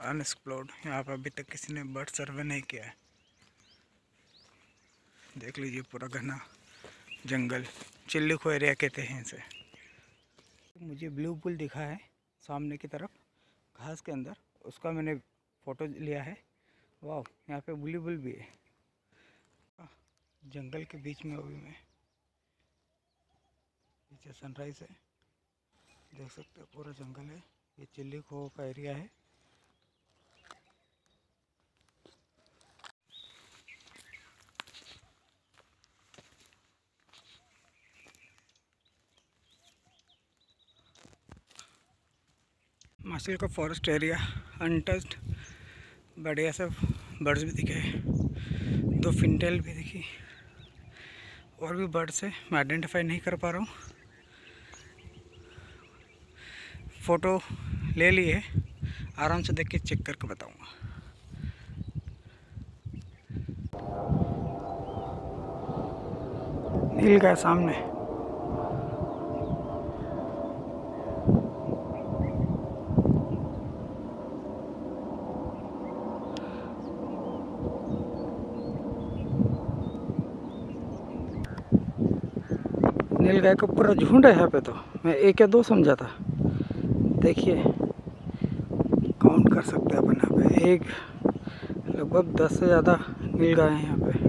Unexplored. यहाँ पर अभी तक किसी ने बर्ड सर्वे नहीं किया है। देख लीजिए पूरा घना जंगल, चिल्लीखो एरिया कहते हैं इसे। मुझे ब्लू बुल दिखा है सामने की तरफ घास के अंदर, उसका मैंने फ़ोटो लिया है। वाह, यहाँ पे ब्लू बुल भी है जंगल के बीच में। अभी मैं पीछे सनराइज है, देख सकते हो पूरा जंगल है। ये चिल्लीखो का एरिया है। मार्शल का फॉरेस्ट एरिया अनटच्ड। बढ़िया से बर्ड्स भी दिखे, 2 फिनटेल भी दिखी, और भी बर्ड्स है मैं आइडेंटिफाई नहीं कर पा रहा हूँ। फ़ोटो ले लिए, आराम से देख के चेक करके बताऊँगा। नीलगाय सामने, नीलगाय का पूरा झुंड है यहाँ पे। तो मैं 1 या 2 समझा था। देखिए काउंट कर सकते हैं अपन यहाँ पे, एक लगभग 10 से ज़्यादा नीलगाय हैं यहाँ पे।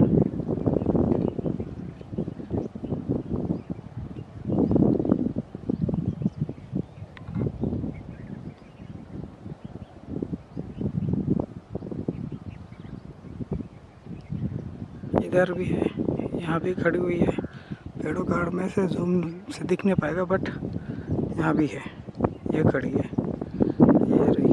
इधर भी है, यहाँ भी खड़ी हुई है। पेड़ों का आड़ में से जूम से दिख नहीं पाएगा, बट यहाँ भी है, ये खड़ी है, ये रही।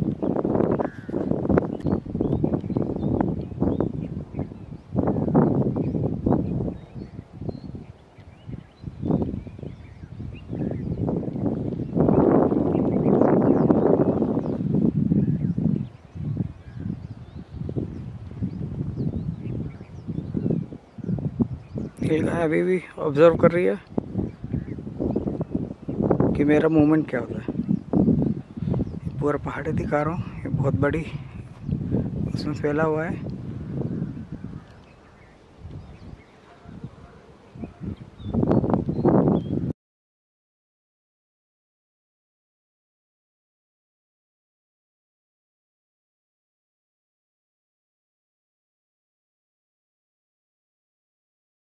नीलगाय अभी भी ऑब्जर्व कर रही है कि मेरा मूवमेंट क्या होता है। पूरा पहाड़ी दिखा रहा हूँ, ये बहुत बड़ी उसमें फैला हुआ है।